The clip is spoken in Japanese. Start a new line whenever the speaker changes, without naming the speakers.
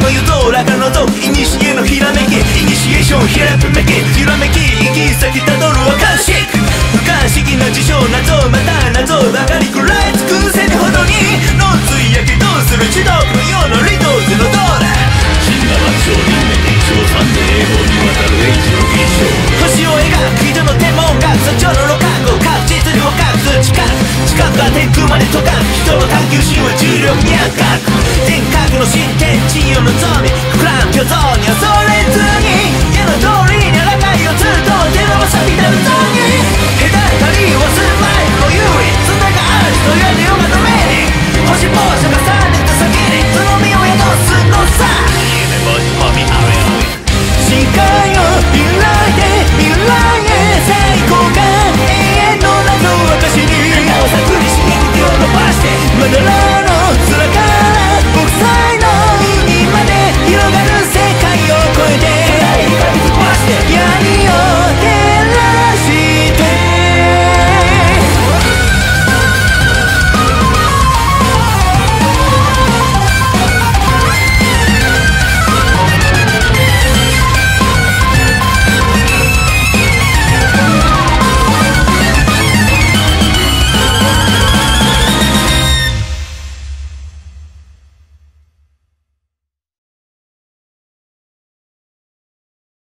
の夜空が覗く古のひらめき、イニシエーションひらめき、ひらめき行き先たどるアカシック、不可思議な事象、謎また謎ばかり食らい尽くせぬほどに脳髄やけどうする中毒のようなリドーズのドーラ、
死んだ爆笑人間で一応三で永劫にわたる H の現象、
星を描く人の天文学、山頂の六角を確実に捕獲する力、地殻が天空まで溶かす人の探求心は重力にあかく、天核の進展地を望み膨らむ巨像に恐れずに矢の通りに戦いをずっと手伸ばさびたるぞに隔たりをする前の有利、そんながあると言われようがの目に星放射が